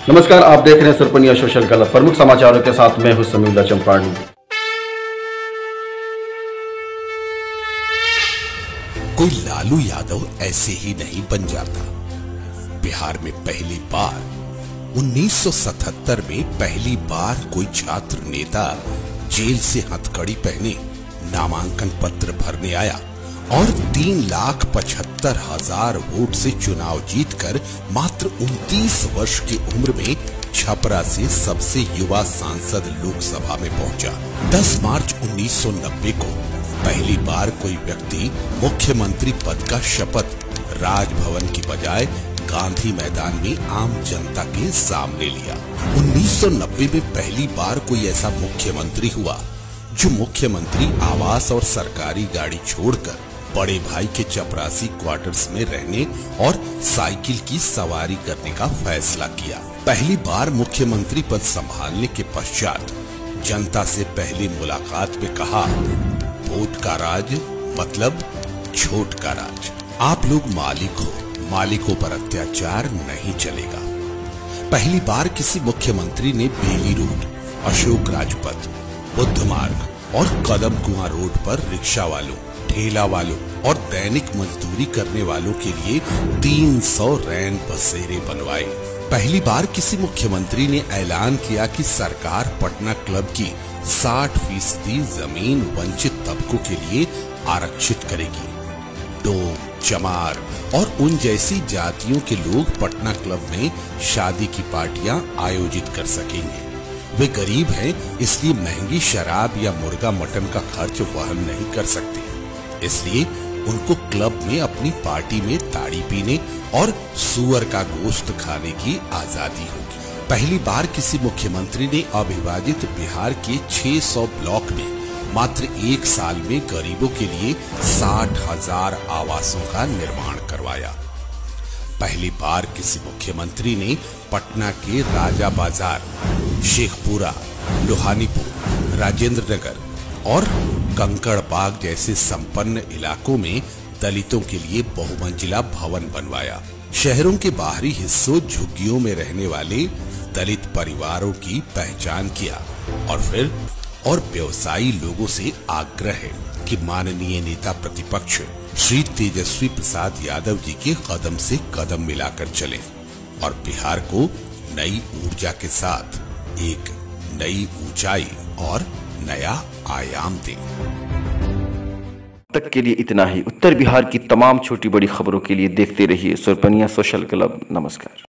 नमस्कार, आप देख रहे हैं सुरपनिया सोशल क्लब। प्रमुख समाचारों के साथ मैं हूं समीउल्लाह चंपारनी। कोई लालू यादव ऐसे ही नहीं बन जाता। बिहार में पहली बार 1977 में पहली बार कोई छात्र नेता जेल से हथकड़ी पहने नामांकन पत्र भरने आया और 3,75,000 वोट से चुनाव जीतकर मात्र 29 वर्ष की उम्र में छपरा से सबसे युवा सांसद लोकसभा में पहुंचा। 10 मार्च 1990 को पहली बार कोई व्यक्ति मुख्यमंत्री पद का शपथ राजभवन की बजाय गांधी मैदान में आम जनता के सामने लिया। 1990 में पहली बार कोई ऐसा मुख्यमंत्री हुआ जो मुख्यमंत्री आवास और सरकारी गाड़ी छोड़कर बड़े भाई के चपरासी क्वार्टर्स में रहने और साइकिल की सवारी करने का फैसला किया। पहली बार मुख्यमंत्री पद संभालने के पश्चात जनता से पहली मुलाकात में कहा, वोट का राज मतलब छोट का राज। आप लोग मालिक हो, मालिकों पर अत्याचार नहीं चलेगा। पहली बार किसी मुख्यमंत्री ने बेली रोड, अशोक राजपथ, बुद्ध मार्ग और कदम कुआं रोड पर रिक्शा वालों, ठेला वालों और दैनिक मजदूरी करने वालों के लिए 300 रैन बसेरे बनवाए। पहली बार किसी मुख्यमंत्री ने ऐलान किया कि सरकार पटना क्लब की 60% जमीन वंचित तबकों के लिए आरक्षित करेगी। डोम, चमार और उन जैसी जातियों के लोग पटना क्लब में शादी की पार्टियां आयोजित कर सकेंगे। वे गरीब हैं, इसलिए महंगी शराब या मुर्गा मटन का खर्च वहन नहीं कर सकते, इसलिए उनको क्लब में अपनी पार्टी में ताड़ी पीने और सुअर का गोश्त खाने की आजादी होगी। पहली बार किसी मुख्यमंत्री ने अविभाजित बिहार के 600 ब्लॉक में मात्र 1 साल में गरीबों के लिए 60,000 आवासों का निर्माण करवाया। पहली बार किसी मुख्यमंत्री ने पटना के राजा बाजार, शेखपुरा, लोहानीपुर, राजेंद्र नगर और कंकड़ बाग जैसे संपन्न इलाकों में दलितों के लिए बहुमंजिला भवन बनवाया। शहरों के बाहरी हिस्सों झुग्गियों में रहने वाले दलित परिवारों की पहचान किया और व्यवसायी लोगों से आग्रह है कि माननीय नेता प्रतिपक्ष श्री तेजस्वी प्रसाद यादव जी के कदम से कदम मिलाकर चलें और बिहार को नई ऊर्जा के साथ एक नई ऊंचाई और नया आयाम दें। तक के लिए इतना ही। उत्तर बिहार की तमाम छोटी बड़ी खबरों के लिए देखते रहिए सुरपनिया सोशल क्लब। नमस्कार।